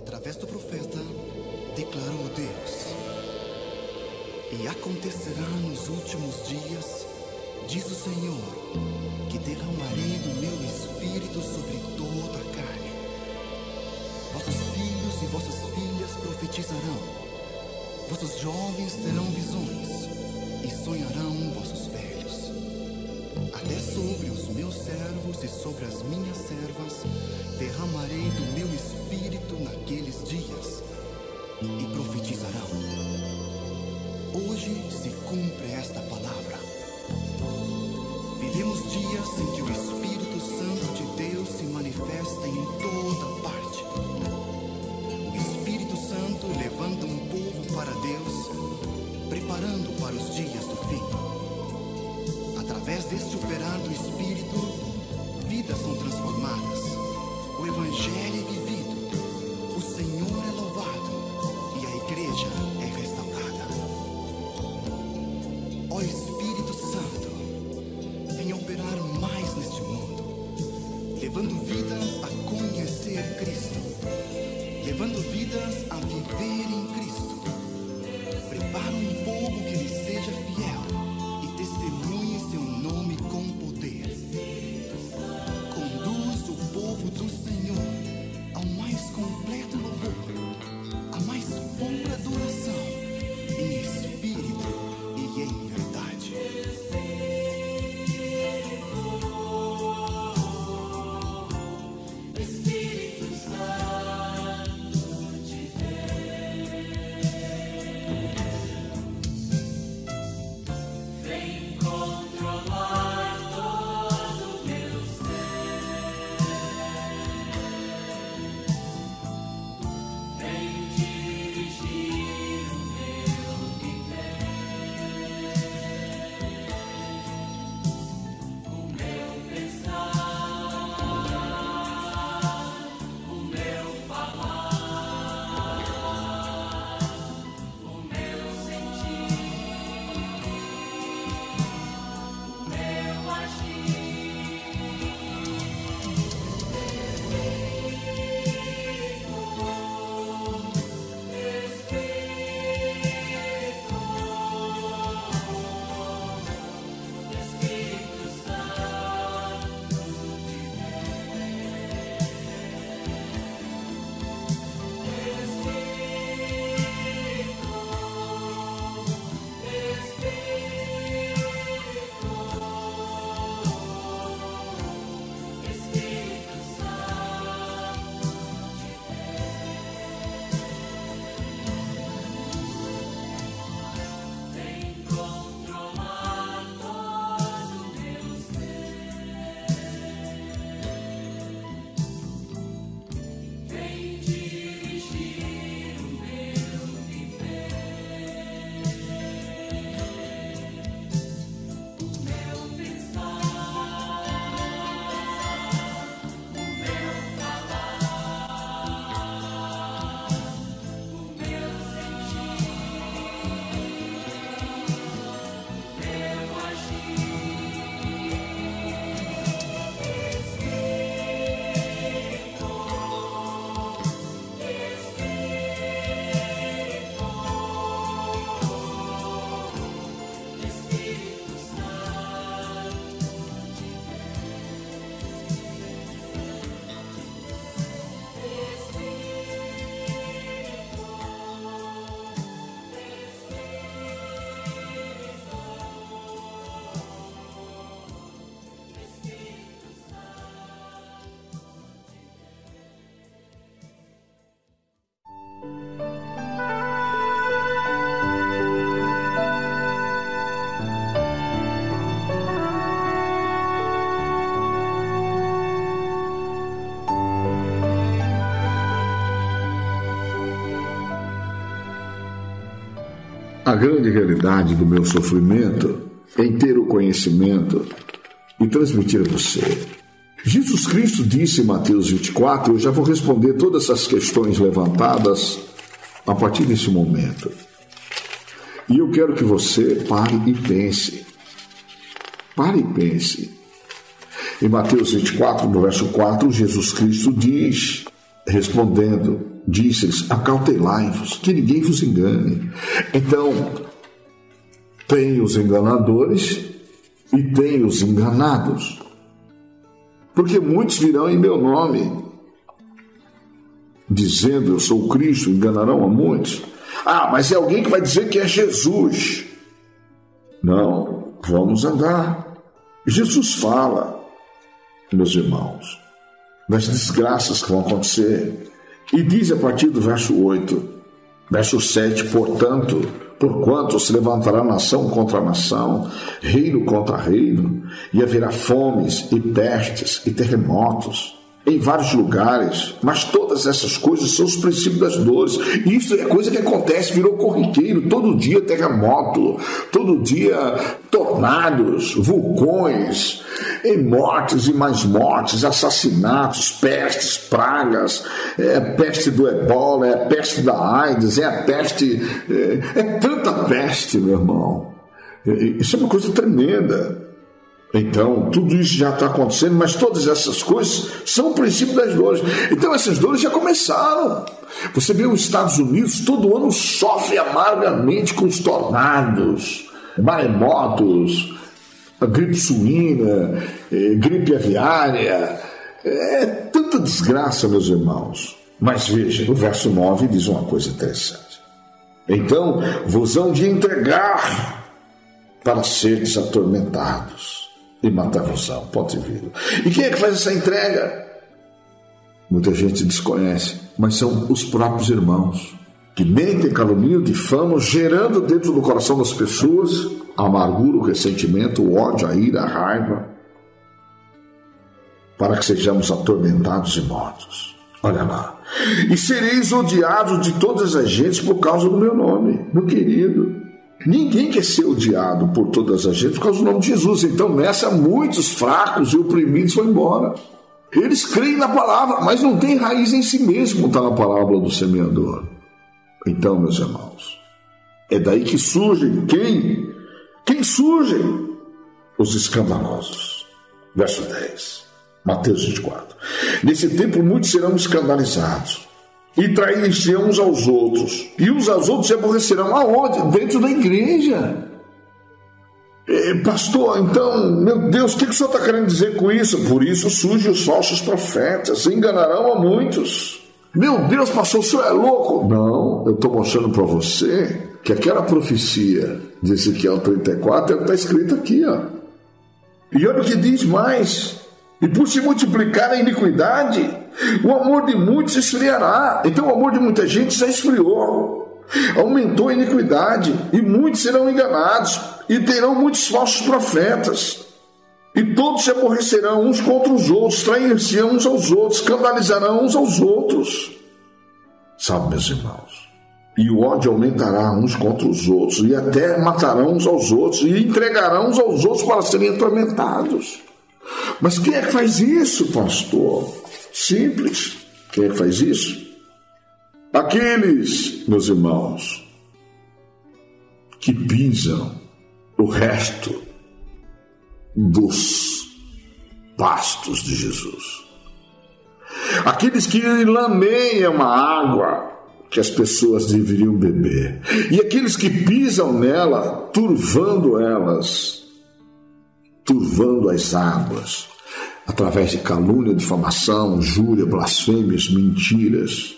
através do profeta, declarou Deus: e acontecerá nos últimos dias, diz o Senhor, que derramarei do meu Espírito sobre toda a carne. Vossos filhos e vossas filhas profetizarão, vossos jovens terão visões, e sonharão vossos velhos. Até sobre os meus servos e sobre as minhas servas derramarei do meu Espírito naqueles dias, e profetizarão. Hoje se cumpre esta palavra. Vivemos dias em que o Espírito Santo de Deus se manifesta em toda parte. O Espírito Santo levando um povo para Deus, preparando para os dias do fim. Através deste operar do Espírito, vidas são transformadas, o Evangelho é vivido, o Senhor é louvado e a igreja é restaurada. Ó Espírito Santo, venha operar mais neste mundo, levando vidas a conhecer Cristo, levando vidas a viver em Cristo. Prepara um povo que lhe seja fiel e testemunhe seu nome com poder. Conduz o povo do Senhor ao mais completo louvor, à mais pura adoração, em espírito e em verdade. Espírito Santo de Deus, vem controlar todo o meu ser, vem dirigir o meu viver, o meu pensar, o meu falar, o meu sentir, o meu agir. Espírito Santo vem controlar todo o meu ser, vem dirigir o meu viver, o meu pensar, o meu falar, o meu sentir, o meu agir. Espírito Santo A grande realidade do meu sofrimento é em ter o conhecimento e transmitir a você. Jesus Cristo disse em Mateus 24, eu já vou responder todas essas questões levantadas a partir desse momento. E eu quero que você pare e pense. Pare e pense. Em Mateus 24, no verso 4, Jesus Cristo diz respondendo, disse-lhes: acautelai-vos, que ninguém vos engane. Então, tem os enganadores e tem os enganados. Porque muitos virão em meu nome, dizendo: eu sou o Cristo, enganarão a muitos. Mas é alguém que vai dizer que é Jesus. Não, vamos andar. Jesus fala, meus irmãos, das desgraças que vão acontecer. E diz a partir do verso 8, verso 7, portanto, porquanto se levantará nação contra nação, reino contra reino, e haverá fomes e pestes e terremotos em vários lugares, mas todas essas coisas são os princípios das dores. Isso é coisa que acontece, virou corriqueiro, todo dia terremoto, todo dia tornados, vulcões, e mortes e mais mortes, assassinatos, pestes, pragas, a peste do ebola, é a peste da AIDS, é a peste, é tanta peste, meu irmão. Isso é uma coisa tremenda. Então, tudo isso já está acontecendo, mas todas essas coisas são o princípio das dores. Então, essas dores já começaram. Você vê os Estados Unidos, todo ano sofre amargamente com os tornados, maremotos, a gripe suína, gripe aviária. É tanta desgraça, meus irmãos. Mas veja, o verso 9 diz uma coisa interessante. Então, vos hão de entregar para seres atormentados e matar-vos-ão, ponto e vírgula. E quem é que faz essa entrega? Muita gente desconhece, mas são os próprios irmãos, que mentem, caluniam, difamam, gerando dentro do coração das pessoas a amargura, o ressentimento, o ódio, a ira, a raiva, para que sejamos atormentados e mortos. Olha lá. E sereis odiados de todas as gentes por causa do meu nome, meu querido. Ninguém quer ser odiado por todas as gentes por causa do nome de Jesus. Então, nessa, muitos fracos e oprimidos vão embora. Eles creem na palavra, mas não têm raiz em si mesmo, está na parábola do semeador. Então, meus irmãos, é daí que surgem quem? Quem surgem? Os escandalosos. Verso 10, Mateus 24. Nesse tempo, muitos serão escandalizados e trair-se uns aos outros, e uns aos outros se aborrecerão. Aonde? Dentro da igreja. Pastor, então, meu Deus, o que o senhor está querendo dizer com isso? Por isso surgem os falsos profetas, enganarão a muitos. Meu Deus, pastor, o senhor é louco? Não, eu estou mostrando para você que aquela profecia de Ezequiel 34 é o que está escrito aqui, ó. E olha o que diz mais: e por se multiplicar a iniquidade, o amor de muitos esfriará. Então o amor de muita gente já esfriou, aumentou a iniquidade, e muitos serão enganados, e terão muitos falsos profetas, e todos se aborrecerão uns contra os outros, trair-se-ão uns aos outros, escandalizarão uns aos outros. Sabe, meus irmãos, e o ódio aumentará uns contra os outros, e até matarão uns aos outros, e entregarão uns aos outros para serem atormentados. Mas quem é que faz isso, pastor? Simples. Quem é que faz isso? Aqueles, meus irmãos, que pisam o resto dos pastos de Jesus. Aqueles que lameiam a água que as pessoas deveriam beber. E aqueles que pisam nela, turvando as águas, através de calúnia, difamação, injúria, blasfêmias, mentiras.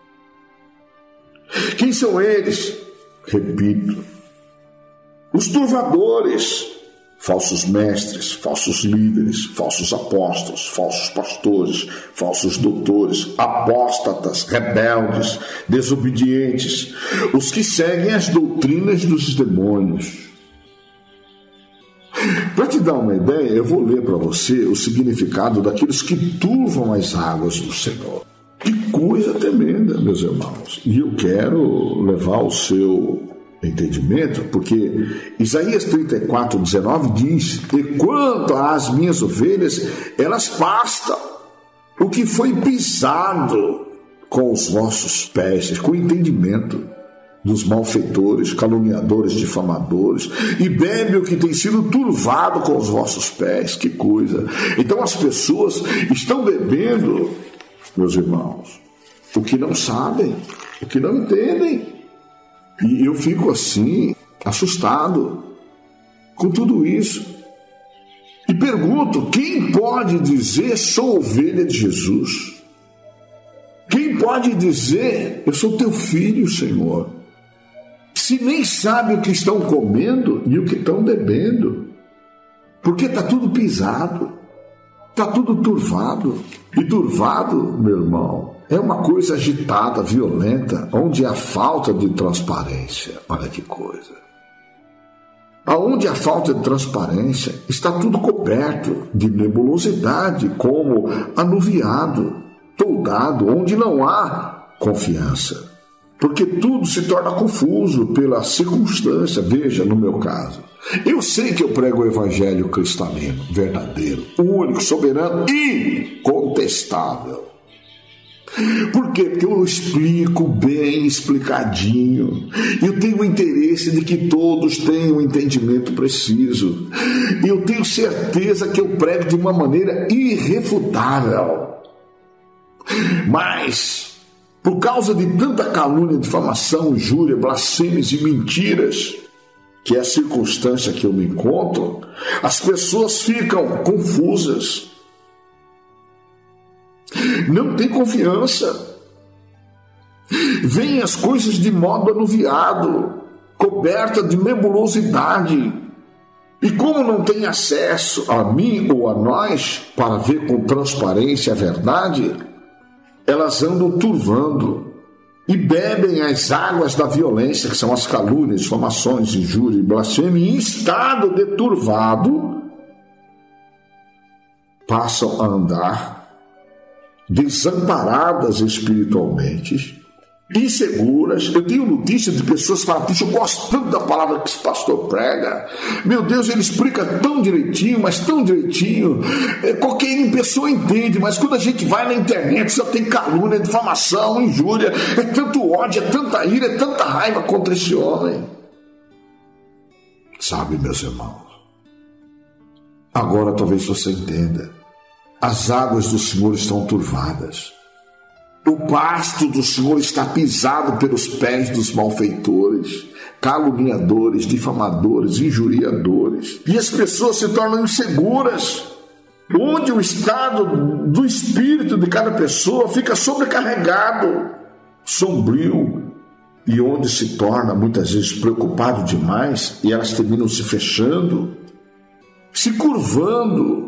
Quem são eles? Repito, os turvadores, falsos mestres, falsos líderes, falsos apóstolos, falsos pastores, falsos doutores, apóstatas, rebeldes, desobedientes, os que seguem as doutrinas dos demônios. Para te dar uma ideia, eu vou ler para você o significado daqueles que turvam as águas do Senhor. Que coisa tremenda, meus irmãos. E eu quero levar o seu entendimento, porque Isaías 34, 19 diz: e quanto às minhas ovelhas, elas pastam o que foi pisado com os vossos pés, com entendimento dos malfeitores, caluniadores, difamadores, e bebe o que tem sido turvado com os vossos pés. Que coisa! Então as pessoas estão bebendo, meus irmãos, o que não sabem, o que não entendem. E eu fico assim, assustado com tudo isso. E pergunto, quem pode dizer sou ovelha de Jesus? Quem pode dizer eu sou teu filho, Senhor? Se nem sabe o que estão comendo e o que estão bebendo. Porque está tudo pisado, está tudo turvado. E turvado, meu irmão, é uma coisa agitada, violenta, onde há falta de transparência. Olha que coisa. Aonde há falta de transparência, está tudo coberto de nebulosidade, como anuviado, toldado, onde não há confiança. Porque tudo se torna confuso pela circunstância. Veja, no meu caso, eu sei que eu prego o evangelho cristalino, verdadeiro, único, soberano e incontestável. Por quê? Porque eu explico bem, explicadinho. Eu tenho o interesse de que todos tenham um entendimento preciso. Eu tenho certeza que eu prego de uma maneira irrefutável. Mas, por causa de tanta calúnia, difamação, injúria, blasfêmias e mentiras, que é a circunstância que eu me encontro, as pessoas ficam confusas. Não tem confiança. Vêm as coisas de modo anuviado, coberta de nebulosidade. E como não tem acesso a mim ou a nós para ver com transparência a verdade, elas andam turvando e bebem as águas da violência, que são as calúnias, difamações, injúria e blasfêmia, e em estado de turvado passam a andar desamparadas espiritualmente, inseguras. Eu tenho notícia de pessoas que falam, puxa, eu gosto tanto da palavra que esse pastor prega, meu Deus, ele explica tão direitinho, mas tão direitinho, qualquer pessoa entende, mas quando a gente vai na internet só tem calúnia, difamação, injúria, é tanto ódio, é tanta ira, é tanta raiva contra esse homem. Sabe, meus irmãos, agora talvez você entenda. As águas do Senhor estão turvadas. O pasto do Senhor está pisado pelos pés dos malfeitores, caluniadores, difamadores, injuriadores. E as pessoas se tornam inseguras. Onde o estado do espírito de cada pessoa fica sobrecarregado, sombrio, e onde se torna muitas vezes preocupado demais, e elas terminam se fechando, se curvando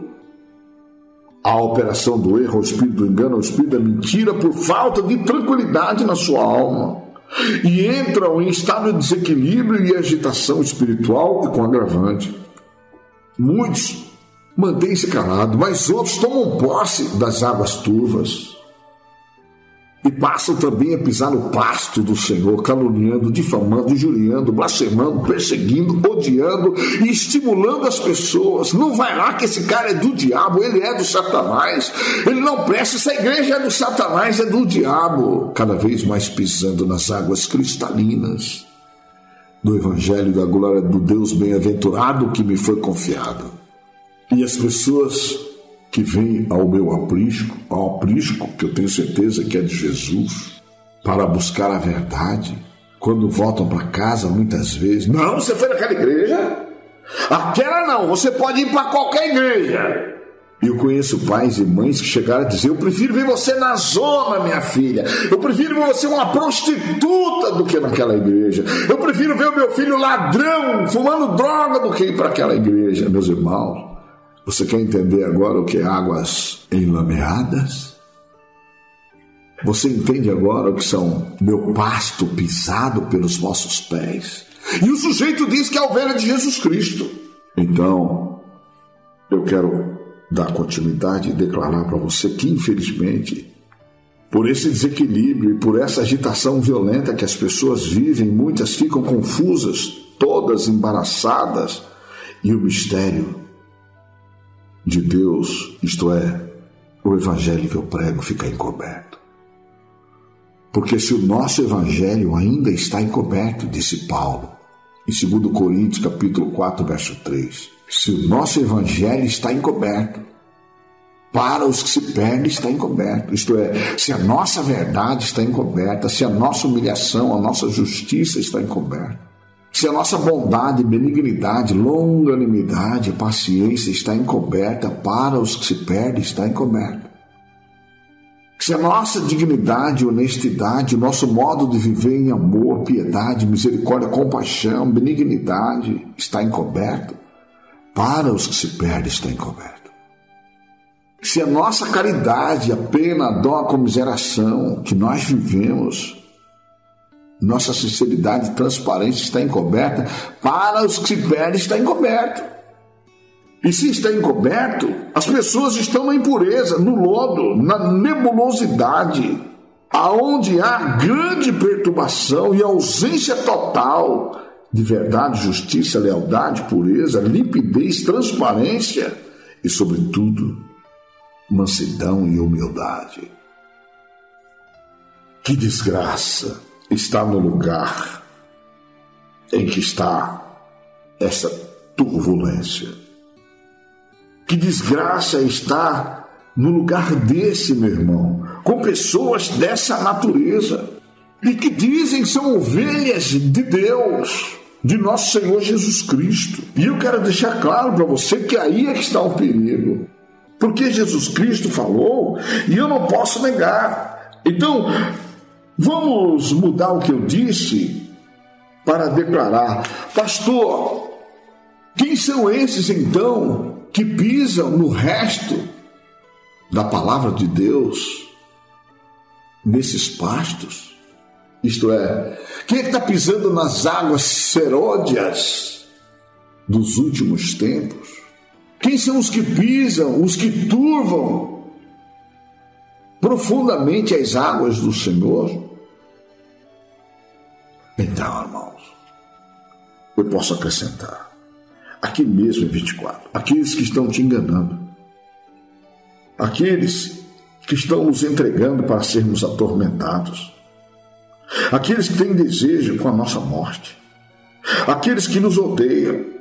à operação do erro, ao espírito do engano, ao espírito da mentira, por falta de tranquilidade na sua alma, e entram em estado de desequilíbrio e agitação espiritual, e com agravante. Muitos mantêm-se calados, mas outros tomam posse das águas turvas e passam também a pisar no pasto do Senhor, caluniando, difamando, injuriando, blasfemando, perseguindo, odiando e estimulando as pessoas. Não vai lá que esse cara é do diabo, ele é do Satanás, ele não presta, essa igreja é do Satanás, é do diabo. Cada vez mais pisando nas águas cristalinas do evangelho da glória do Deus bem-aventurado que me foi confiado. E as pessoas que vem ao meu aprisco, que eu tenho certeza que é de Jesus, para buscar a verdade, quando voltam para casa, muitas vezes, não, você foi naquela igreja? Aquela não, você pode ir para qualquer igreja. Eu conheço pais e mães que chegaram a dizer, eu prefiro ver você na zona, minha filha, eu prefiro ver você uma prostituta do que naquela igreja, eu prefiro ver o meu filho ladrão, fumando droga, do que ir para aquela igreja. Meus irmãos, você quer entender agora o que é águas enlameadas? Você entende agora o que são meu pasto pisado pelos vossos pés? E o sujeito diz que é a ovelha de Jesus Cristo. Então, eu quero dar continuidade e declarar para você que, infelizmente, por esse desequilíbrio e por essa agitação violenta que as pessoas vivem, muitas ficam confusas, todas embaraçadas, e o mistério de Deus, isto é, o evangelho que eu prego, fica encoberto. Porque se o nosso evangelho ainda está encoberto, disse Paulo, em 2 Coríntios capítulo 4, verso 3, se o nosso evangelho está encoberto, Para os que se perdem está encoberto. Isto é, se a nossa verdade está encoberta, se a nossa humilhação, a nossa justiça está encoberta, se a nossa bondade, benignidade, longanimidade, paciência está encoberta, para os que se perdem está encoberta. Se a nossa dignidade, honestidade, o nosso modo de viver em amor, piedade, misericórdia, compaixão, benignidade está encoberto, para os que se perdem está encoberto. Se a nossa caridade, a pena, a dó, a comiseração que nós vivemos, nossa sinceridade e transparência está encoberta, para os que se perdem está encoberto. E se está encoberto, as pessoas estão na impureza, no lodo, na nebulosidade, aonde há grande perturbação e ausência total de verdade, justiça, lealdade, pureza, limpidez, transparência e, sobretudo, mansidão e humildade. Que desgraça está no lugar em que está essa turbulência. Que desgraça está no lugar desse, meu irmão, com pessoas dessa natureza e que dizem são ovelhas de Deus, de nosso Senhor Jesus Cristo. E eu quero deixar claro para você que aí é que está o perigo. Porque Jesus Cristo falou e eu não posso negar. Então, vamos mudar o que eu disse para declarar: pastor, quem são esses então que pisam no resto da palavra de Deus nesses pastos? Isto é, quem é que está pisando nas águas seródias dos últimos tempos? Quem são os que pisam, os que turvam profundamente as águas do Senhor? Então, irmãos, eu posso acrescentar, aqui mesmo em 24, aqueles que estão te enganando, aqueles que estão nos entregando para sermos atormentados, aqueles que têm desejo com a nossa morte, aqueles que nos odeiam,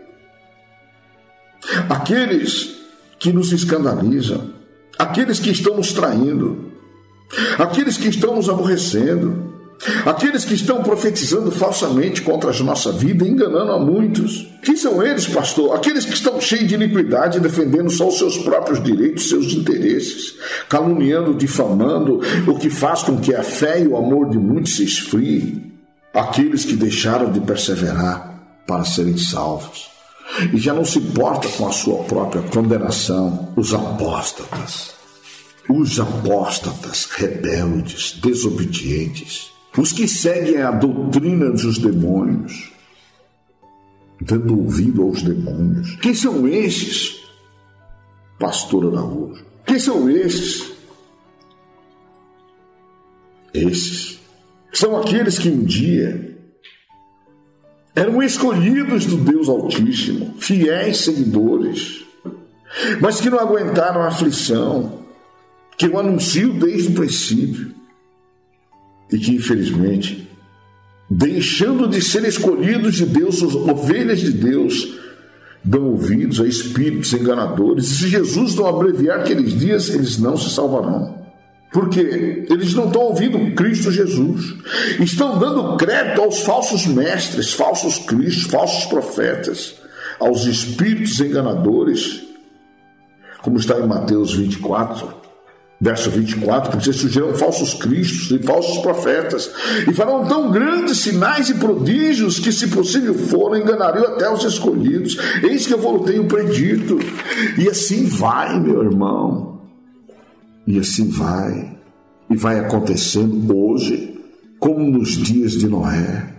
aqueles que nos escandalizam, aqueles que estão nos traindo, aqueles que estão nos aborrecendo, aqueles que estão profetizando falsamente contra a nossa vida, enganando a muitos. Quem são eles, pastor? Aqueles que estão cheios de iniquidade, defendendo só os seus próprios direitos, seus interesses, caluniando, difamando, o que faz com que a fé e o amor de muitos se esfriem. Aqueles que deixaram de perseverar para serem salvos e já não se importa com a sua própria condenação. Os apóstatas rebeldes, desobedientes, os que seguem a doutrina dos demônios, dando ouvido aos demônios. Quem são esses, pastor Araújo? Quem são esses? Esses são aqueles que um dia eram escolhidos do Deus Altíssimo, fiéis seguidores, mas que não aguentaram a aflição que eu anuncio desde o princípio e que, infelizmente, deixando de ser escolhidos de Deus, as ovelhas de Deus, dão ouvidos a espíritos enganadores. E se Jesus não abreviar aqueles dias, eles não se salvarão. Porque eles não estão ouvindo Cristo Jesus. Estão dando crédito aos falsos mestres, falsos cristos, falsos profetas, aos espíritos enganadores, como está em Mateus 24, verso 24, porque surgirão falsos cristos e falsos profetas, e farão tão grandes sinais e prodígios que, se possível for, enganariam até os escolhidos. Eis que eu vos tenho predito. E assim vai, meu irmão. E assim vai. E vai acontecendo hoje, como nos dias de Noé.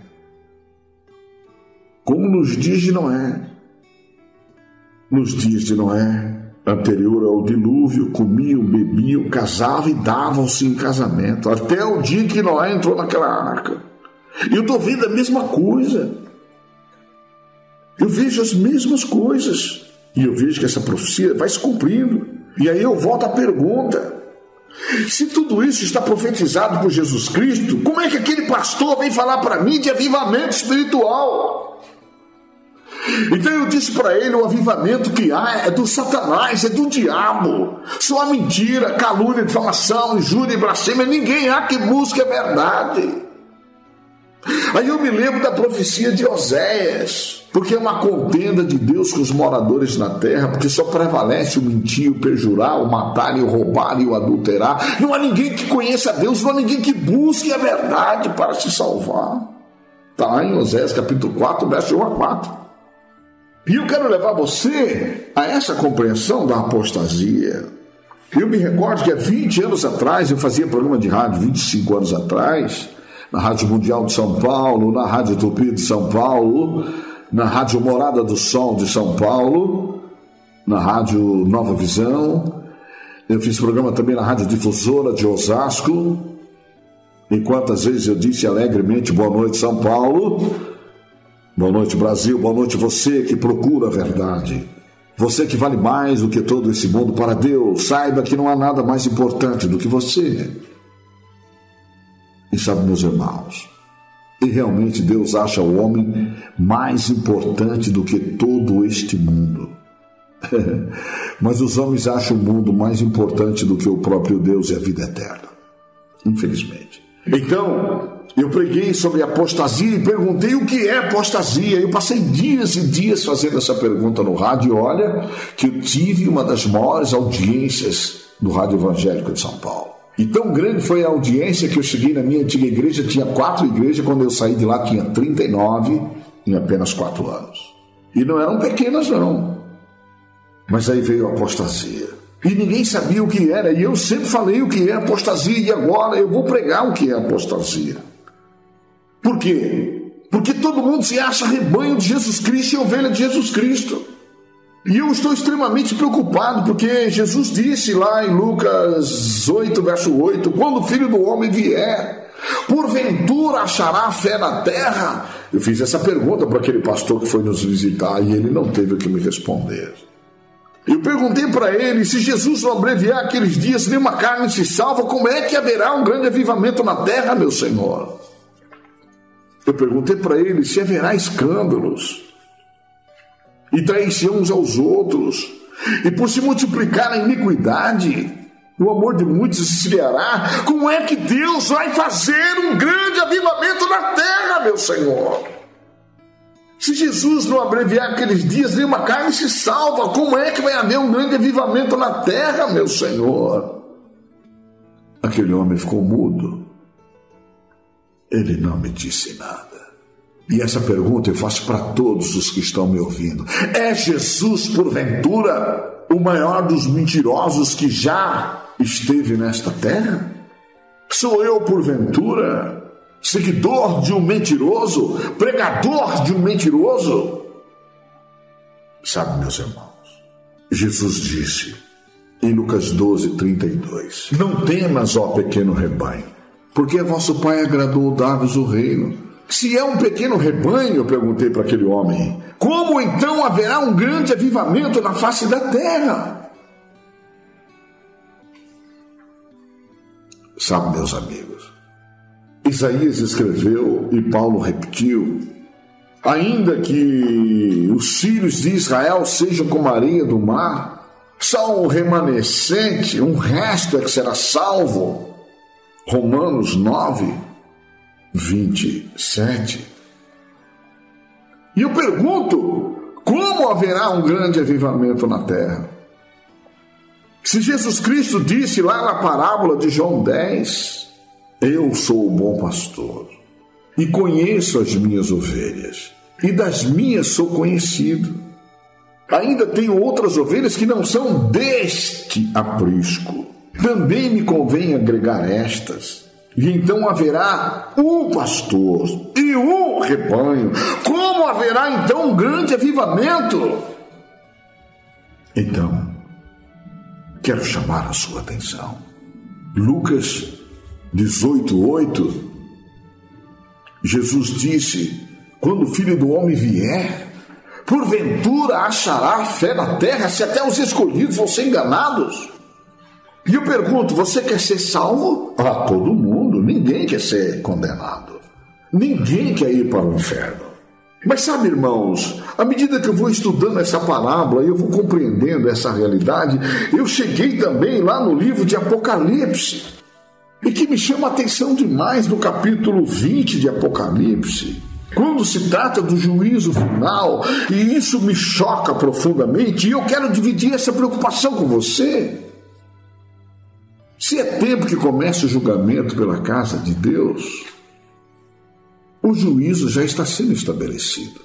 Como nos dias de Noé. Nos dias de Noé, anterior ao dilúvio, comiam, bebiam, casavam e davam-se em casamento, até o dia que Noé entrou naquela arca. E eu estou vendo a mesma coisa. Eu vejo as mesmas coisas. E eu vejo que essa profecia vai se cumprindo. E aí eu volto à pergunta: se tudo isso está profetizado por Jesus Cristo, como é que aquele pastor vem falar para mim de avivamento espiritual? Então eu disse para ele: o avivamento que há é do Satanás, é do diabo. Só há mentira, calúnia, difamação, injúria e blasfêmia. Ninguém há que busque a verdade. Aí eu me lembro da profecia de Oséias, porque é uma contenda de Deus com os moradores na terra, porque só prevalece o mentir, o perjurar, o matar, o roubar e o adulterar. Não há ninguém que conheça a Deus, não há ninguém que busque a verdade para se salvar. Está lá em Oséias capítulo 4, verso 1 a 4. E eu quero levar você a essa compreensão da apostasia. Eu me recordo que há 20 anos atrás, eu fazia programa de rádio, 25 anos atrás, na Rádio Mundial de São Paulo, na Rádio Tupi de São Paulo, na Rádio Morada do Sol de São Paulo, na Rádio Nova Visão. Eu fiz programa também na Rádio Difusora de Osasco. E quantas vezes eu disse alegremente: boa noite, São Paulo, boa noite, Brasil, boa noite você que procura a verdade, você que vale mais do que todo esse mundo para Deus. Saiba que não há nada mais importante do que você. E sabe, meus irmãos, e realmente Deus acha o homem mais importante do que todo este mundo. Mas os homens acham o mundo mais importante do que o próprio Deus e a vida eterna, infelizmente. Então, eu preguei sobre apostasia e perguntei o que é apostasia. Eu passei dias e dias fazendo essa pergunta no rádio, e olha que eu tive uma das maiores audiências do Rádio Evangélico de São Paulo. E tão grande foi a audiência que eu cheguei na minha antiga igreja, tinha 4 igrejas, quando eu saí de lá tinha 39 em apenas 4 anos. E não eram pequenas não, mas aí veio a apostasia. E ninguém sabia o que era, e eu sempre falei o que é apostasia, e agora eu vou pregar o que é apostasia. Por quê? Porque todo mundo se acha rebanho de Jesus Cristo e ovelha de Jesus Cristo. E eu estou extremamente preocupado, porque Jesus disse lá em Lucas 8, verso 8, quando o Filho do Homem vier, porventura achará fé na terra? Eu fiz essa pergunta para aquele pastor que foi nos visitar, e ele não teve o que me responder. Eu perguntei para ele: se Jesus não abreviar aqueles dias, nenhuma carne se salva, como é que haverá um grande avivamento na terra, meu Senhor? Eu perguntei para ele se haverá escândalos e traição uns aos outros, e por se multiplicar a iniquidade, o amor de muitos se esfriará. Como é que Deus vai fazer um grande avivamento na terra, meu Senhor? Se Jesus não abreviar aqueles dias, nenhuma carne se salva. Como é que vai haver um grande avivamento na terra, meu Senhor? Aquele homem ficou mudo. Ele não me disse nada. E essa pergunta eu faço para todos os que estão me ouvindo: é Jesus, porventura, o maior dos mentirosos que já esteve nesta terra? Sou eu, porventura, seguidor de um mentiroso, pregador de um mentiroso? Sabe, meus irmãos, Jesus disse em Lucas 12, 32, não temas, ó pequeno rebanho, porque a vosso Pai agradou dar-vos o reino. Se é um pequeno rebanho, eu perguntei para aquele homem, como então haverá um grande avivamento na face da terra? Sabe, meus amigos, Isaías escreveu e Paulo repetiu: ainda que os filhos de Israel sejam como a areia do mar, só um remanescente, um resto é que será salvo. Romanos 9, 27. E eu pergunto: como haverá um grande avivamento na terra? Se Jesus Cristo disse lá na parábola de João 10, eu sou o bom pastor e conheço as minhas ovelhas, e das minhas sou conhecido. Ainda tenho outras ovelhas que não são deste aprisco. Também me convém agregar estas. E então haverá um pastor e um rebanho. Como haverá então um grande avivamento? Então, quero chamar a sua atenção. Lucas 18:8. Jesus disse: quando o Filho do Homem vier, porventura achará fé na terra, se até os escolhidos vão ser enganados? E eu pergunto: você quer ser salvo? Ah, todo mundo. Ninguém quer ser condenado. Ninguém quer ir para o inferno. Mas sabe, irmãos, à medida que eu vou estudando essa parábola e eu vou compreendendo essa realidade, eu cheguei também lá no livro de Apocalipse, e que me chama a atenção demais no capítulo 20 de Apocalipse, quando se trata do juízo final, e isso me choca profundamente, e eu quero dividir essa preocupação com você. Se é tempo que começa o julgamento pela casa de Deus, o juízo já está sendo estabelecido.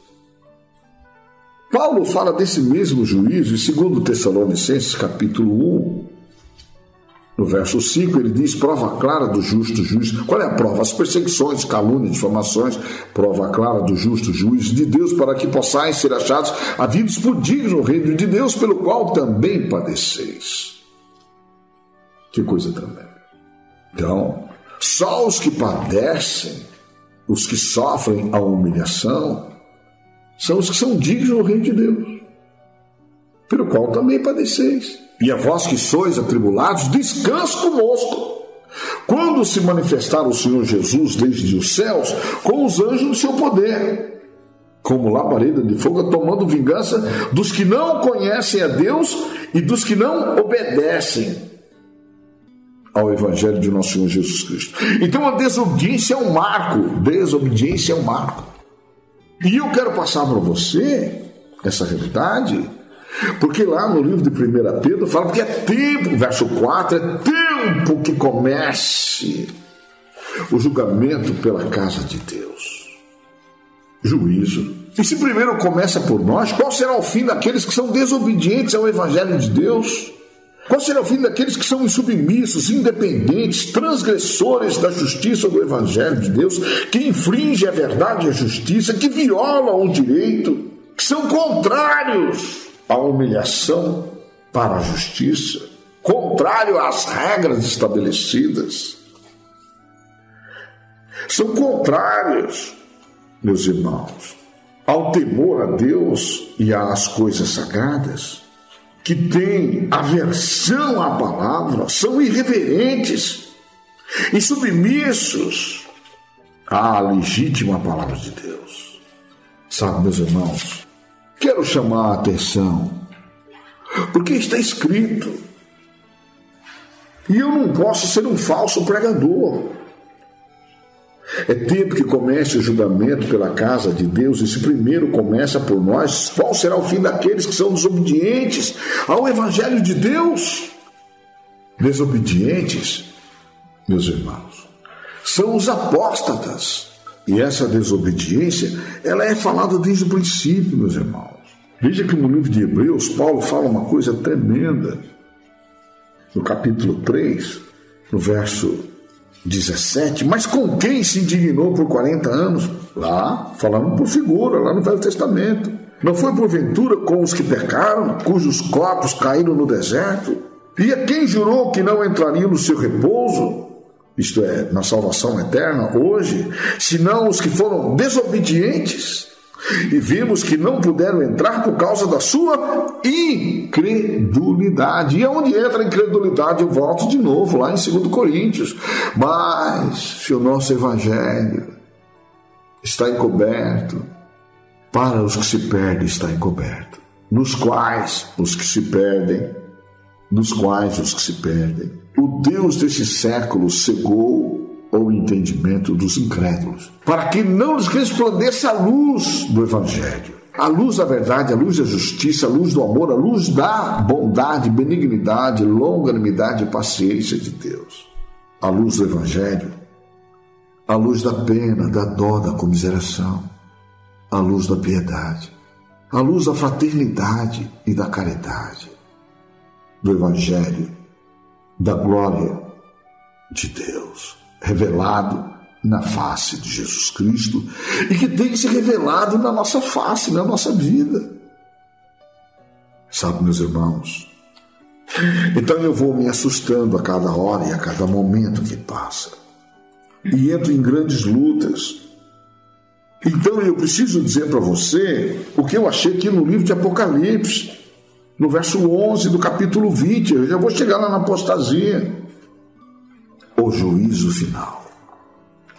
Paulo fala desse mesmo juízo em 2 Tessalonicenses capítulo 1, no verso 5, ele diz: prova clara do justo juiz. Qual é a prova? As perseguições, calúnias, difamações. Prova clara do justo juiz de Deus, para que possais ser achados havidos por dignos no reino de Deus, pelo qual também padeceis. Que coisa tremenda. Então, só os que padecem, os que sofrem a humilhação, são os que são dignos no reino de Deus, pelo qual também padeceis. E a vós que sois atribulados, descanse conosco, quando se manifestar o Senhor Jesus desde os céus, com os anjos do seu poder, como labareda de fogo, tomando vingança dos que não conhecem a Deus e dos que não obedecem ao Evangelho de nosso Senhor Jesus Cristo. Então a desobediência é um marco. Desobediência é um marco. E eu quero passar para você essa realidade, porque lá no livro de 1 Pedro fala que é tempo, verso 4, é tempo que comece o julgamento pela casa de Deus. Juízo. E se primeiro começa por nós, qual será o fim daqueles que são desobedientes ao Evangelho de Deus? Qual será o fim daqueles que são insubmissos, independentes, transgressores da justiça do Evangelho de Deus, que infringem a verdade e a justiça, que violam o direito, que são contrários à humilhação para a justiça, contrário às regras estabelecidas? São contrários, meus irmãos, ao temor a Deus e às coisas sagradas, que têm aversão à palavra, são irreverentes e submissos à legítima palavra de Deus. Sabe, meus irmãos, quero chamar a atenção, porque está escrito, e eu não posso ser um falso pregador. É tempo que comece o julgamento pela casa de Deus, e se primeiro começa por nós, qual será o fim daqueles que são desobedientes ao Evangelho de Deus? Desobedientes, meus irmãos, são os apóstatas. E essa desobediência, ela é falada desde o princípio, meus irmãos. Veja que no livro de Hebreus, Paulo fala uma coisa tremenda. No capítulo 3, no verso 17, mas com quem se indignou por 40 anos? Lá, falando por figura, lá no Velho Testamento. Não foi porventura com os que pecaram, cujos corpos caíram no deserto? E a quem jurou que não entraria no seu repouso? Isto é, na salvação eterna, hoje, senão os que foram desobedientes. E vimos que não puderam entrar por causa da sua incredulidade. E onde entra a incredulidade, eu volto de novo lá em 2 Coríntios. Mas se o nosso Evangelho está encoberto, para os que se perdem está encoberto, nos quais os que se perdem, o Deus desse século cegou o entendimento dos incrédulos, para que não lhes resplandeça a luz do Evangelho, a luz da verdade, a luz da justiça, a luz do amor, a luz da bondade, benignidade, longanimidade e paciência de Deus, a luz do Evangelho, a luz da pena, da dó, da comiseração, a luz da piedade, a luz da fraternidade e da caridade, do Evangelho, da glória de Deus, revelado na face de Jesus Cristo e que tem se revelado na nossa face, na nossa vida. Sabe, meus irmãos, então eu vou me assustando a cada hora e a cada momento que passa e entro em grandes lutas. Então eu preciso dizer para você o que eu achei aqui no livro de Apocalipse, no verso 11 do capítulo 20, eu já vou chegar lá na apostasia. O juízo final.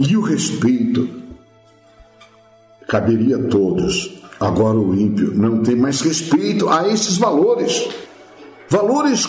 e o respeito caberia a todos. Agora o ímpio não tem mais respeito a esses valores. Valores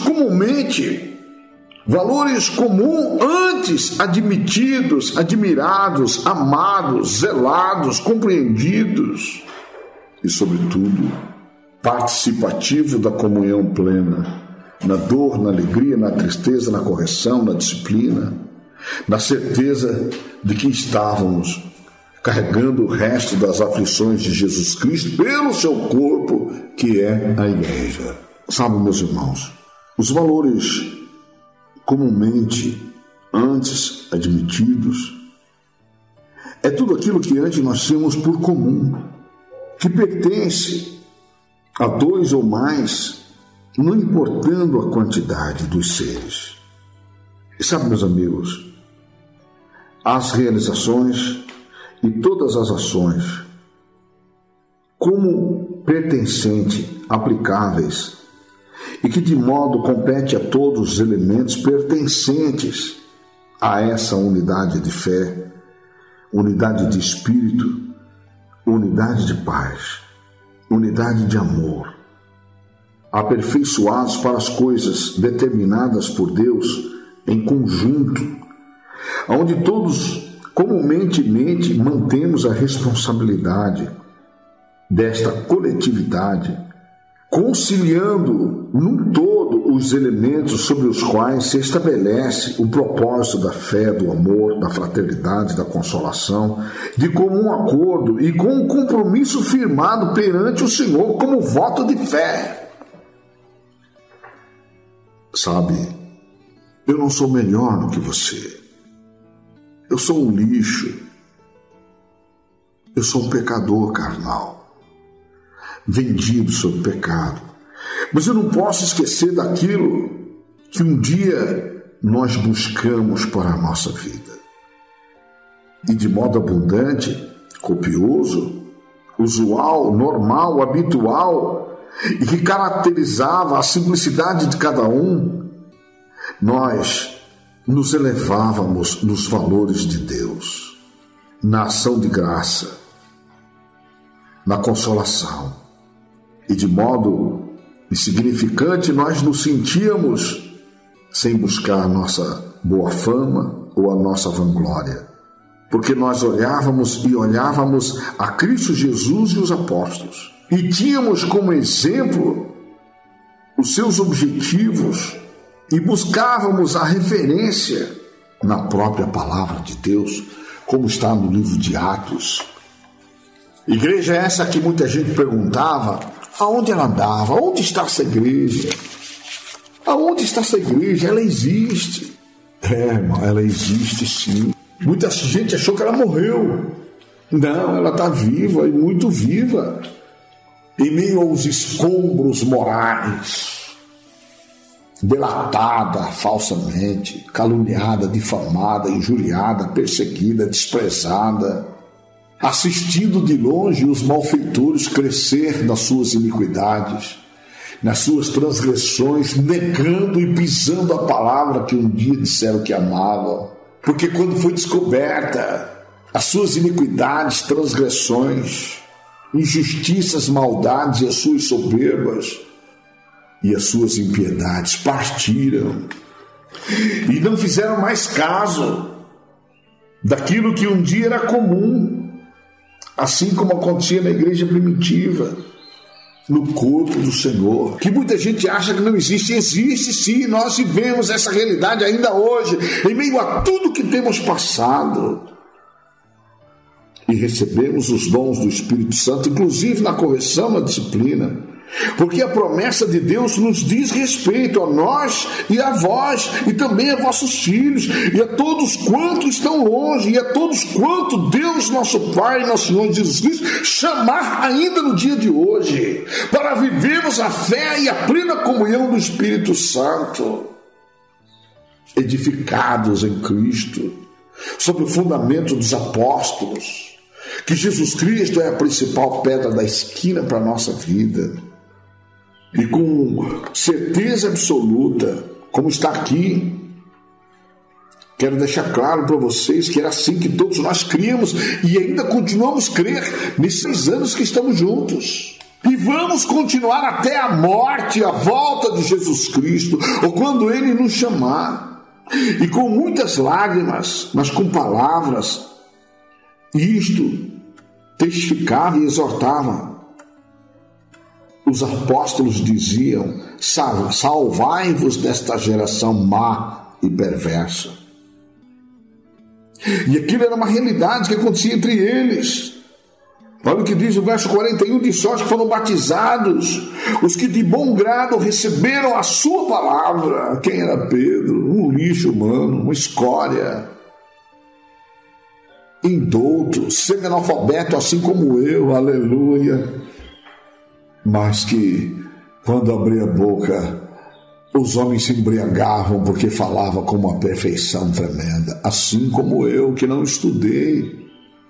comuns antes admitidos, admirados, amados, zelados, compreendidos e, sobretudo, participativo da comunhão plena, na dor, na alegria, na tristeza, na correção, na disciplina, na certeza de que estávamos carregando o resto das aflições de Jesus Cristo pelo seu corpo, que é a igreja. Sabe, meus irmãos, os valores comumente antes admitidos é tudo aquilo que antes nós tínhamos por comum, que pertence a dois ou mais, não importando a quantidade dos seres. E sabe, meus amigos, as realizações e todas as ações, como pertencente, aplicáveis, e que de modo compete a todos os elementos pertencentes a essa unidade de fé, unidade de espírito, unidade de paz, unidade de amor, aperfeiçoados para as coisas determinadas por Deus em conjunto, onde todos comumente mantemos a responsabilidade desta coletividade, conciliando num todo os elementos sobre os quais se estabelece o propósito da fé, do amor, da fraternidade, da consolação, de comum acordo e com um compromisso firmado perante o Senhor como voto de fé. Sabe, eu não sou melhor do que você. Eu sou um lixo. Eu sou um pecador carnal, vendido sob pecado. Mas eu não posso esquecer daquilo que um dia nós buscamos para a nossa vida. E de modo abundante, copioso, usual, normal, habitual, e que caracterizava a simplicidade de cada um, nós nos elevávamos nos valores de Deus, na ação de graça, na consolação. E de modo insignificante nós nos sentíamos sem buscar a nossa boa fama ou a nossa vanglória, porque nós olhávamos a Cristo Jesus e os apóstolos e tínhamos como exemplo os seus objetivos e buscávamos a referência na própria palavra de Deus, como está no livro de Atos. Igreja essa que muita gente perguntava aonde ela andava, onde está essa igreja? Aonde está essa igreja? Ela existe. Irmão, ela existe sim. Muita gente achou que ela morreu. Não, ela está viva e muito viva. Em meio aos escombros morais, delatada falsamente, caluniada, difamada, injuriada, perseguida, desprezada, assistindo de longe os malfeitores crescer nas suas iniquidades, nas suas transgressões, negando e pisando a palavra que um dia disseram que amavam, porque quando foi descoberta as suas iniquidades, transgressões, injustiças, maldades e as suas soberbas e as suas impiedades, partiram e não fizeram mais caso daquilo que um dia era comum, assim como acontecia na igreja primitiva, no corpo do Senhor, que muita gente acha que não existe. Existe sim, nós vivemos essa realidade ainda hoje, em meio a tudo que temos passado, e recebemos os dons do Espírito Santo, inclusive na correção, na disciplina, porque a promessa de Deus nos diz respeito a nós e a vós, e também a vossos filhos, e a todos quantos estão longe, e a todos quanto Deus, nosso Pai, nosso Senhor Jesus Cristo, chamar ainda no dia de hoje, para vivermos a fé e a plena comunhão do Espírito Santo, edificados em Cristo, sobre o fundamento dos apóstolos, que Jesus Cristo é a principal pedra da esquina para a nossa vida. E com certeza absoluta, como está aqui, Quero deixar claro para vocês que era assim que todos nós críamos e ainda continuamos a crer nesses anos que estamos juntos. E vamos continuar até a morte, a volta de Jesus Cristo, ou quando Ele nos chamar. E com muitas lágrimas, mas com palavras, isto testificava e exortava. Os apóstolos diziam: salvai-vos desta geração má e perversa. E aquilo era uma realidade que acontecia entre eles. Olha o que diz o verso 41, de sorte que foram batizados os que de bom grado receberam a sua palavra. Quem era Pedro? Um lixo humano, uma escória, indouto, semi-analfabeto, assim como eu, aleluia. Mas que quando abria a boca, os homens se embriagavam porque falava com uma perfeição tremenda, assim como eu, que não estudei.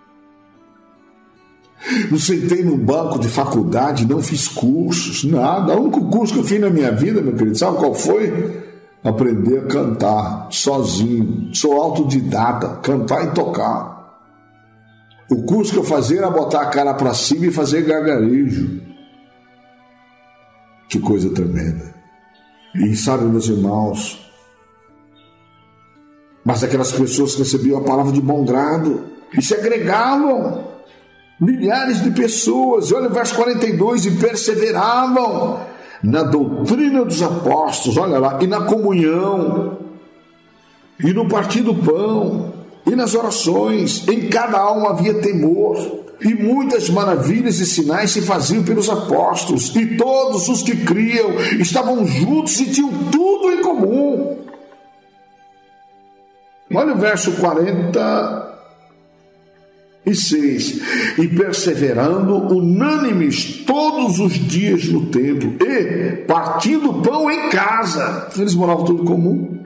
Não sentei num banco de faculdade, não fiz cursos, nada. O único curso que eu fiz na minha vida, meu querido, sabe qual foi? Aprender a cantar sozinho. Sou autodidata, cantar e tocar. O curso que eu fazia era botar a cara para cima e fazer gargarejo. Que coisa tremenda. E sabe, meus irmãos, mas aquelas pessoas que recebiam a palavra de bom grado e se agregavam. Milhares de pessoas, olha o verso 42, e perseveravam na doutrina dos apóstolos, olha lá, e na comunhão, e no partir do pão, e nas orações. Em cada alma havia temor, e muitas maravilhas e sinais se faziam pelos apóstolos, e todos os que criam estavam juntos e tinham tudo em comum. Olha o verso 46, e perseverando unânimes todos os dias no templo, e partindo pão em casa. Eles moravam tudo em comum,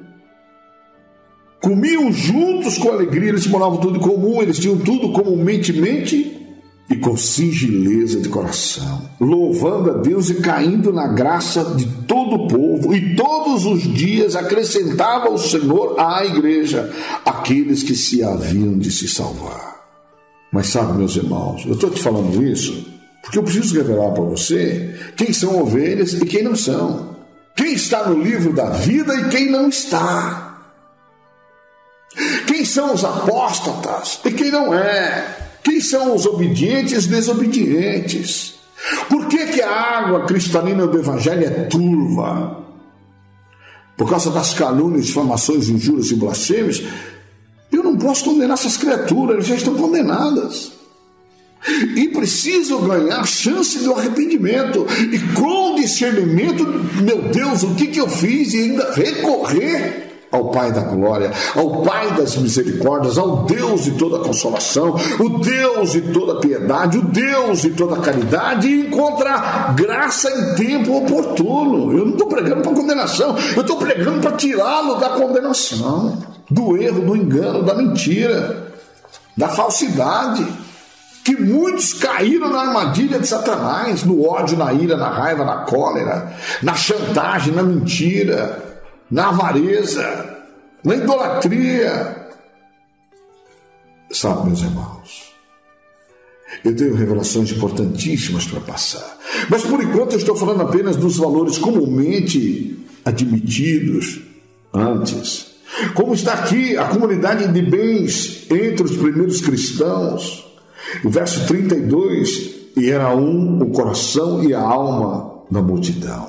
comiam juntos com alegria, eles moravam tudo em comum, eles tinham tudo comumente e com singeleza de coração, louvando a Deus e caindo na graça de todo o povo, e todos os dias acrescentava o Senhor à igreja aqueles que se haviam de se salvar. Mas sabe, meus irmãos, eu estou te falando isso porque eu preciso revelar para você quem são ovelhas e quem não são, quem está no livro da vida e quem não está, quem são os apóstatas e quem não é, quem são os obedientes e desobedientes. Por que a água cristalina do Evangelho é turva? Por causa das calúnias, difamações, injúrias e blasfêmias. Eu não posso condenar essas criaturas, elas já estão condenadas. E preciso ganhar chance do arrependimento. E com discernimento, meu Deus, o que eu fiz? E ainda recorrer ao Pai da glória, ao Pai das misericórdias, ao Deus de toda consolação, o Deus de toda piedade, o Deus de toda caridade, e encontrar graça em tempo oportuno. Eu não estou pregando para condenação, eu estou pregando para tirá-lo da condenação, do erro, do engano, da mentira, da falsidade, que muitos caíram na armadilha de Satanás, no ódio, na ira, na raiva, na cólera, na chantagem, na mentira, na avareza, na idolatria. Sabe, meus irmãos, eu tenho revelações importantíssimas para passar, mas por enquanto eu estou falando apenas dos valores comumente admitidos antes. Como está aqui a comunidade de bens entre os primeiros cristãos, o verso 32, e era um o coração e a alma da multidão.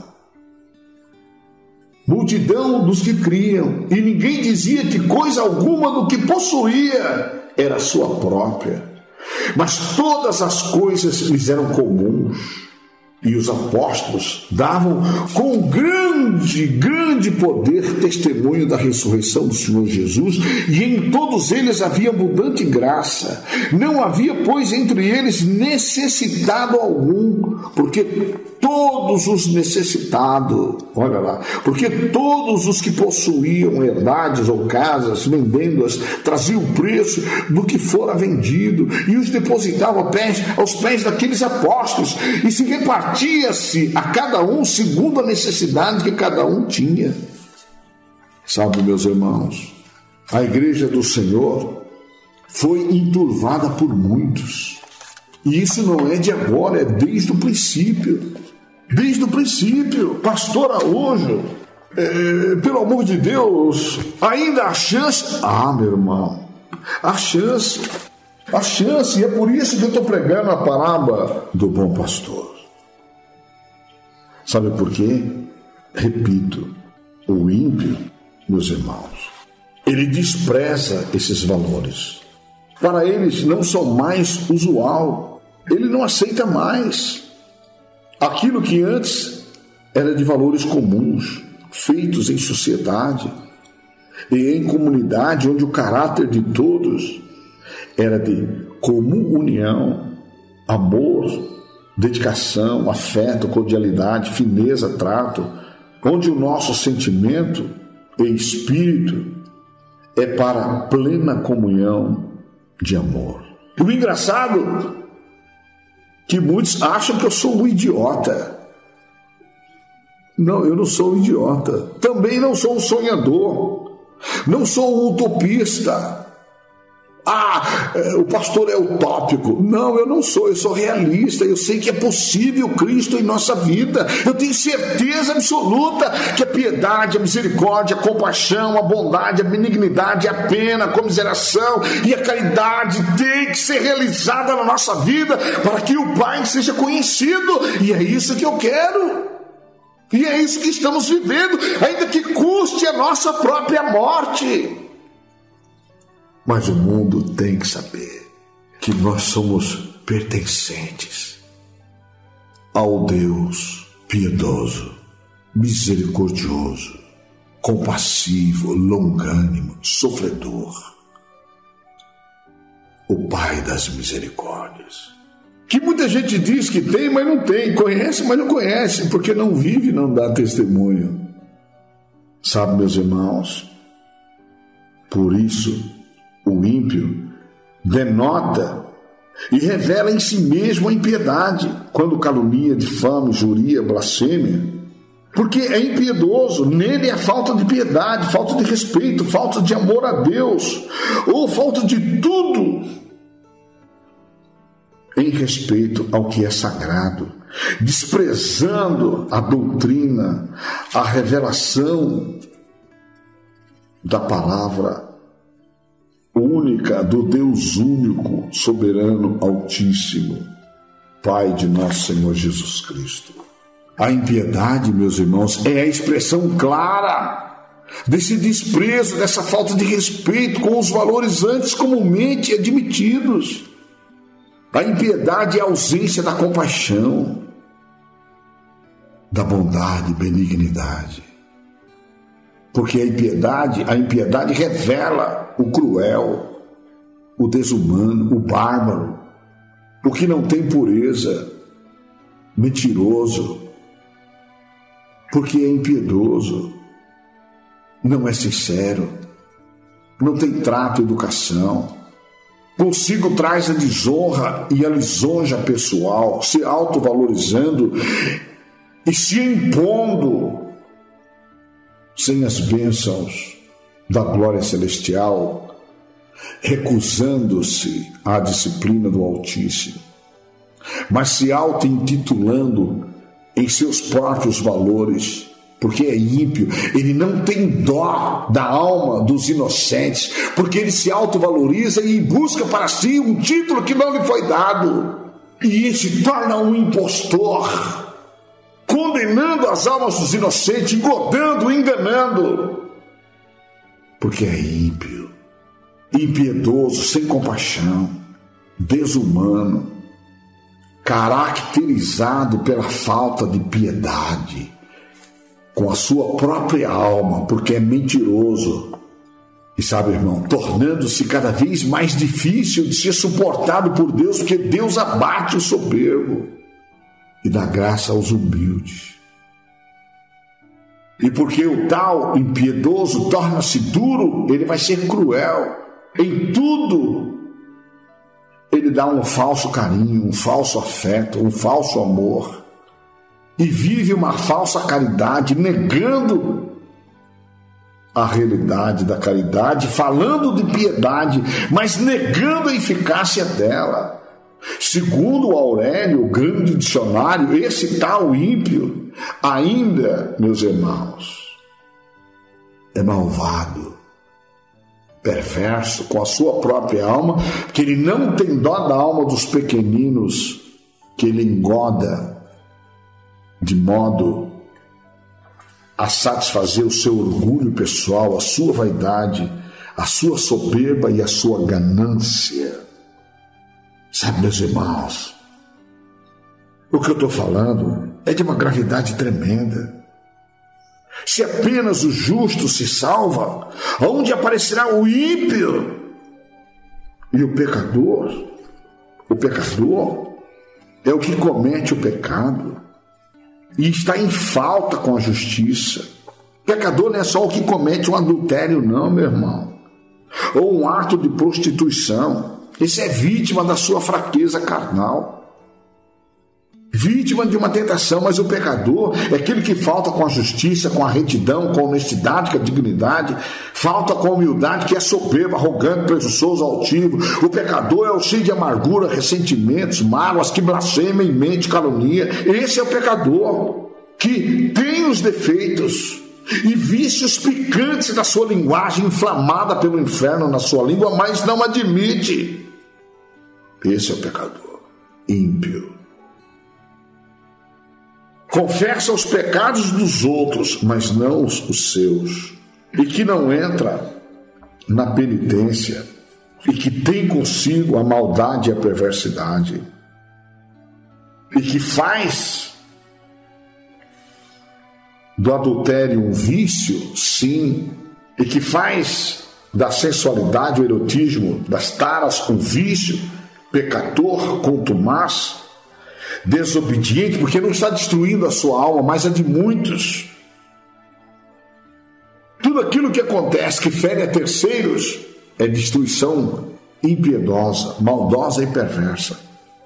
Multidão dos que criam, e ninguém dizia que coisa alguma do que possuía era sua própria, mas todas as coisas lhes eram comuns. E os apóstolos davam com grande poder testemunho da ressurreição do Senhor Jesus, e em todos eles havia abundante graça. Não havia, pois, entre eles necessitado algum, porque todos os necessitados, olha lá, porque todos os que possuíam herdades ou casas, vendendo-as, traziam o preço do que fora vendido e os depositavam aos pés daqueles apóstolos, e se repartia-se a cada um segundo a necessidade que cada um tinha. Sabe, meus irmãos, a igreja do Senhor foi enturvada por muitos. E isso não é de agora, é desde o princípio. Desde o princípio. Pastor Araújo, pelo amor de Deus, ainda há chance? Ah, meu irmão, há chance. Há chance, e é por isso que eu estou pregando a parábola do bom pastor. Sabe por quê? Repito, o ímpio, meus irmãos, ele despreza esses valores. Para eles não são mais usual. Ele não aceita mais aquilo que antes era de valores comuns, feitos em sociedade e em comunidade, onde o caráter de todos era de comum união, amor, dedicação, afeto, cordialidade, fineza, trato, onde o nosso sentimento e espírito é para plena comunhão de amor. E o engraçado é que muitos acham que eu sou um idiota. Não, eu não sou um idiota. Também não sou um sonhador. Não sou um utopista. O pastor é utópico. Não, eu não sou, eu sou realista. Eu sei que é possível Cristo em nossa vida. Eu tenho certeza absoluta que a piedade, a misericórdia, a compaixão, a bondade, a benignidade, a pena, a comiseração e a caridade tem que ser realizada na nossa vida para que o Pai seja conhecido. E é isso que eu quero. E é isso que estamos vivendo, ainda que custe a nossa própria morte. Mas o mundo tem que saber que nós somos pertencentes ao Deus piedoso, misericordioso, compassivo, longânimo, sofredor, o Pai das misericórdias. Que muita gente diz que tem, mas não tem, conhece, mas não conhece, porque não vive e não dá testemunho. Sabe, meus irmãos, por isso o ímpio denota e revela em si mesmo a impiedade quando calunia, difama, injuria, blasfêmia, porque é impiedoso. Nele é falta de piedade, falta de respeito, falta de amor a Deus, ou falta de tudo em respeito ao que é sagrado, desprezando a doutrina, a revelação da palavra única do Deus único, soberano, altíssimo, Pai de nosso Senhor Jesus Cristo. A impiedade, meus irmãos, é a expressão clara desse desprezo, dessa falta de respeito com os valores antes comumente admitidos. A impiedade é a ausência da compaixão, da bondade, benignidade. Porque a impiedade revela o cruel, o desumano, o bárbaro, o que não tem pureza, mentiroso, porque é impiedoso, não é sincero, não tem trato, educação, consigo traz a desonra e a lisonja pessoal, se autovalorizando e se impondo sem as bênçãos da glória celestial, recusando-se à disciplina do Altíssimo, mas se auto-intitulando em seus próprios valores, porque é ímpio. Ele não tem dó da alma dos inocentes, porque ele se autovaloriza e busca para si um título que não lhe foi dado, e se torna um impostor, condenando as almas dos inocentes, engodando, enganando, porque é ímpio, impiedoso, sem compaixão, desumano, caracterizado pela falta de piedade com a sua própria alma, porque é mentiroso. E sabe, irmão, tornando-se cada vez mais difícil de ser suportado por Deus, porque Deus abate o soberbo e dá graça aos humildes. E porque o tal impiedoso torna-se duro, ele vai ser cruel. Em tudo, ele dá um falso carinho, um falso afeto, um falso amor. E vive uma falsa caridade, negando a realidade da caridade, falando de piedade, mas negando a eficácia dela. Segundo Aurélio, o grande dicionário, esse tal ímpio, ainda, meus irmãos, é malvado, perverso com a sua própria alma, que ele não tem dó da alma dos pequeninos, que ele engoda de modo a satisfazer o seu orgulho pessoal, a sua vaidade, a sua soberba e a sua ganância. Sabe, meus irmãos, o que eu estou falando é de uma gravidade tremenda. Se apenas o justo se salva, onde aparecerá o ímpio e o pecador? O pecador é o que comete o pecado e está em falta com a justiça. Pecador não é só o que comete um adultério, não, meu irmão, ou um ato de prostituição. Esse é vítima da sua fraqueza carnal, vítima de uma tentação. Mas o pecador é aquele que falta com a justiça, com a retidão, com a honestidade, com a dignidade, falta com a humildade, que é soberbo, arrogante, presunçoso, altivo. O pecador é o cheio de amargura, ressentimentos, mágoas, que blasfema e mente, calunia. Esse é o pecador que tem os defeitos e vícios picantes da sua linguagem, inflamada pelo inferno na sua língua, mas não admite. Esse é o pecador ímpio. Confessa os pecados dos outros, mas não os seus, e que não entra na penitência, e que tem consigo a maldade e a perversidade, e que faz do adultério um vício, sim, e que faz da sensualidade, o erotismo, das taras um vício, pecador, contumaz, desobediente, porque não está destruindo a sua alma, mas a de muitos. Tudo aquilo que acontece que fere a terceiros é destruição impiedosa, maldosa e perversa.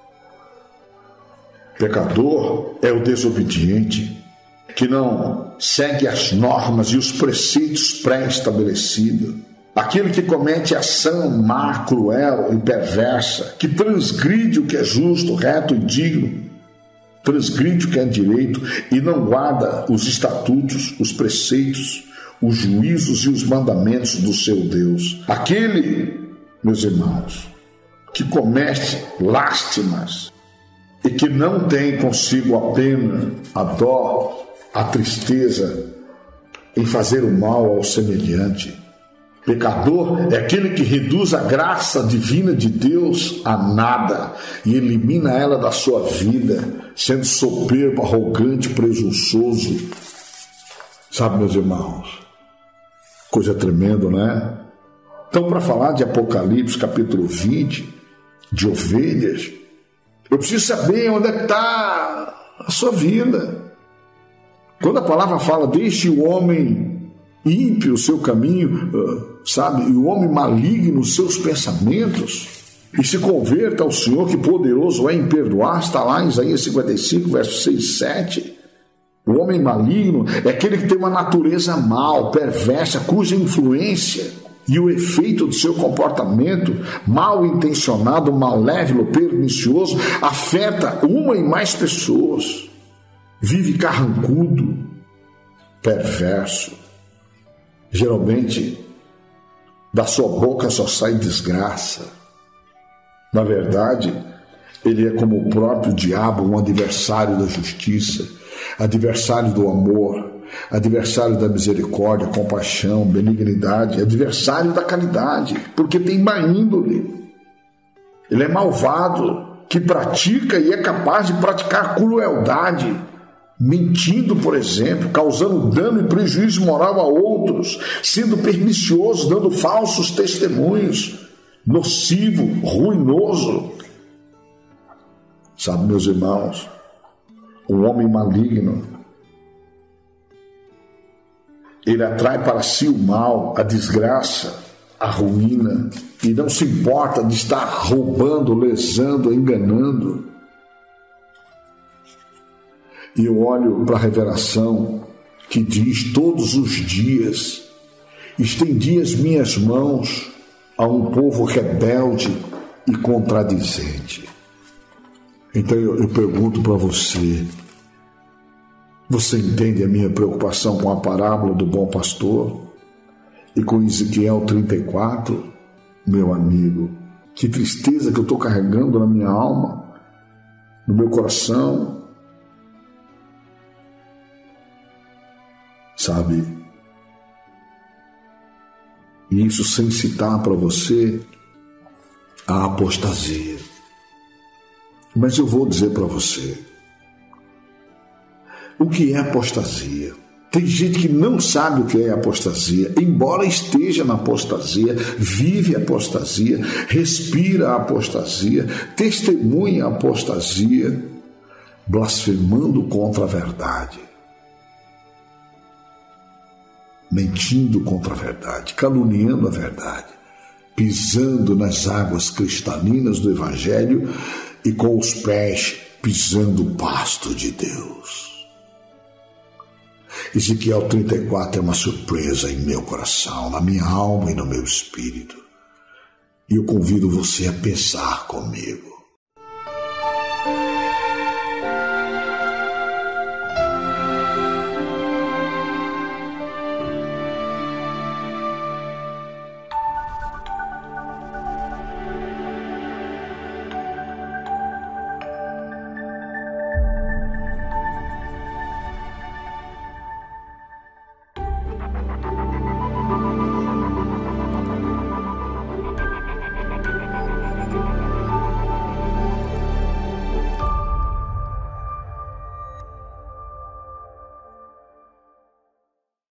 Pecador é o desobediente, que não segue as normas e os preceitos pré-estabelecidos. Aquele que comete ação má, cruel e perversa, que transgride o que é justo, reto e digno, transgride o que é direito e não guarda os estatutos, os preceitos, os juízos e os mandamentos do seu Deus. Aquele, meus irmãos, que comete lástimas e que não tem consigo a pena, a dó, a tristeza em fazer o mal ao semelhante. Pecador é aquele que reduz a graça divina de Deus a nada e elimina ela da sua vida, sendo soberbo, arrogante, presunçoso. Sabe, meus irmãos, coisa tremenda, né? Então, para falar de Apocalipse, capítulo 20, de ovelhas, eu preciso saber onde é que está a sua vida. Quando a palavra fala, deixe o homem ímpio o seu caminho, sabe, e o homem maligno os seus pensamentos, e se converta ao Senhor, que poderoso é em perdoar, está lá em Isaías 55, versos 6 e 7. O homem maligno é aquele que tem uma natureza mal, perversa, cuja influência e o efeito do seu comportamento mal intencionado, malévolo, pernicioso, afeta uma e mais pessoas. Vive carrancudo, perverso. Geralmente, da sua boca só sai desgraça. Na verdade, ele é como o próprio diabo, um adversário da justiça, adversário do amor, adversário da misericórdia, compaixão, benignidade, adversário da caridade, porque tem má índole. Ele é malvado, que pratica e é capaz de praticar crueldade, mentindo, por exemplo, causando dano e prejuízo moral a outros, sendo pernicioso, dando falsos testemunhos, nocivo, ruinoso. Sabe, meus irmãos, um homem maligno, ele atrai para si o mal, a desgraça, a ruína, e não se importa de estar roubando, lesando, enganando. E eu olho para a revelação que diz todos os dias estendi as minhas mãos a um povo rebelde e contradizente. Então eu pergunto para você, você entende a minha preocupação com a parábola do bom pastor e com Ezequiel 34? Meu amigo, que tristeza que eu estou carregando na minha alma, no meu coração. Sabe? E isso sem citar para você a apostasia. Mas eu vou dizer para você, o que é apostasia? Tem gente que não sabe o que é apostasia, embora esteja na apostasia, vive a apostasia, respira a apostasia, testemunha a apostasia, blasfemando contra a verdade, mentindo contra a verdade, caluniando a verdade, pisando nas águas cristalinas do Evangelho e com os pés pisando o pasto de Deus. Ezequiel 34 é uma surpresa em meu coração, na minha alma e no meu espírito. E eu convido você a pensar comigo.